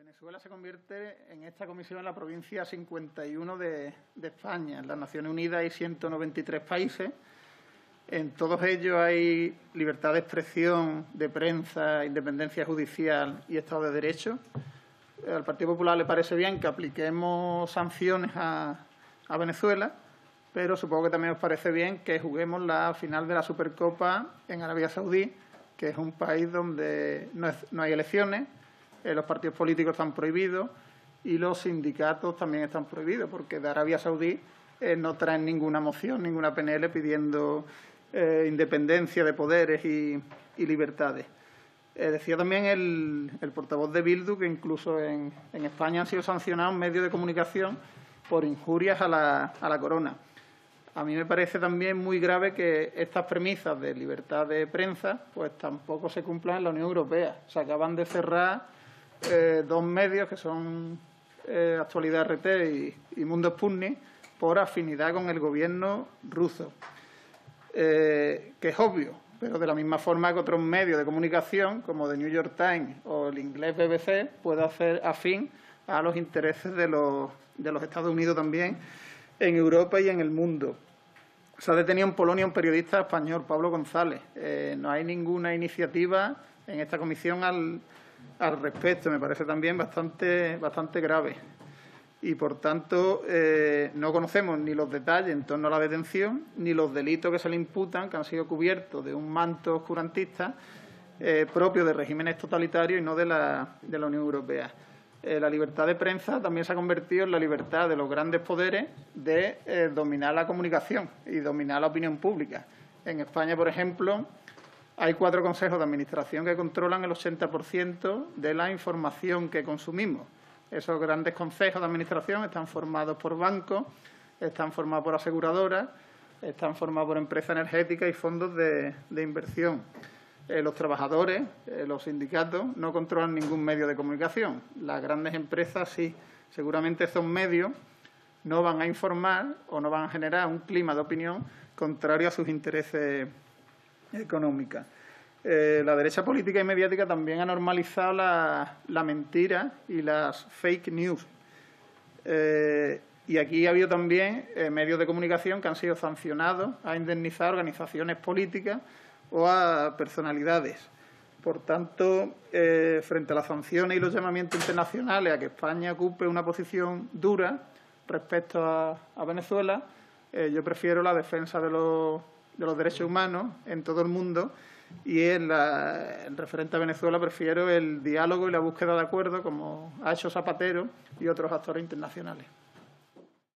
Venezuela se convierte en esta comisión en la provincia 51 de España. En las Naciones Unidas hay 193 países. En todos ellos hay libertad de expresión, de prensa, independencia judicial y Estado de Derecho. Al Partido Popular le parece bien que apliquemos sanciones a Venezuela, pero supongo que también os parece bien que juguemos la final de la Supercopa en Arabia Saudí, que es un país donde no hay elecciones. Los partidos políticos están prohibidos y los sindicatos también están prohibidos, porque de Arabia Saudí no traen ninguna moción, ninguna PNL pidiendo independencia de poderes y libertades. Decía también el portavoz de Bildu que incluso en España han sido sancionados medios de comunicación por injurias a la corona. A mí me parece también muy grave que estas premisas de libertad de prensa pues tampoco se cumplan en la Unión Europea. Se acaban de cerrar dos medios que son Actualidad RT y Mundo Sputnik por afinidad con el gobierno ruso, que es obvio, pero de la misma forma que otros medios de comunicación como The New York Times o el inglés BBC puede hacer afín a los intereses de los Estados Unidos también en Europa y en el mundo. Se ha detenido en Polonia un periodista español, Pablo González. No hay ninguna iniciativa en esta comisión al respecto. Me parece también bastante grave. Y, por tanto, no conocemos ni los detalles en torno a la detención ni los delitos que se le imputan, que han sido cubiertos de un manto oscurantista propio de regímenes totalitarios y no de la Unión Europea. La libertad de prensa también se ha convertido en la libertad de los grandes poderes de dominar la comunicación y dominar la opinión pública. En España, por ejemplo, hay 4 consejos de administración que controlan el 80% de la información que consumimos. Esos grandes consejos de administración están formados por bancos, están formados por aseguradoras, están formados por empresas energéticas y fondos de inversión. Los trabajadores, los sindicatos, no controlan ningún medio de comunicación. Las grandes empresas sí. Seguramente esos medios no van a informar o no van a generar un clima de opinión contrario a sus intereses económicos. La derecha política y mediática también ha normalizado la mentira y las fake news. Y aquí ha habido también medios de comunicación que han sido sancionados a indemnizar organizaciones políticas o a personalidades. Por tanto, frente a las sanciones y los llamamientos internacionales a que España ocupe una posición dura respecto a Venezuela, yo prefiero la defensa de los derechos humanos en todo el mundo y en referente a Venezuela prefiero el diálogo y la búsqueda de acuerdos, como ha hecho Zapatero y otros actores internacionales.